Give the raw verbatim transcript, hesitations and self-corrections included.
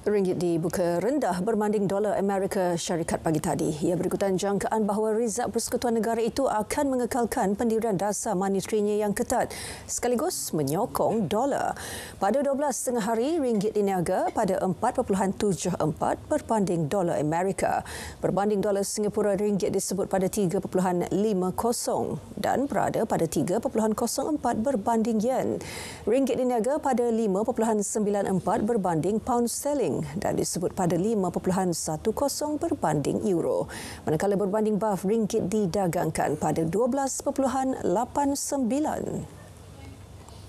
Ringgit dibuka rendah berbanding dolar Amerika Syarikat pagi tadi. Ia berikutan jangkaan bahawa Rizab Persekutuan Negara itu akan mengekalkan pendirian dasar moneterinya yang ketat sekaligus menyokong dolar. Pada dua belas setengah hari, ringgit diniaga pada empat perpuluhan tujuh empat berbanding dolar Amerika. Berbanding dolar Singapura, ringgit disebut pada tiga perpuluhan lima kosong dan berada pada tiga perpuluhan kosong empat berbanding yen. Ringgit diniaga pada lima perpuluhan sembilan empat berbanding pound sterling dan disebut pada lima perpuluhan satu kosong berbanding euro. Manakala berbanding baf, ringgit didagangkan pada dua belas perpuluhan lapan sembilan.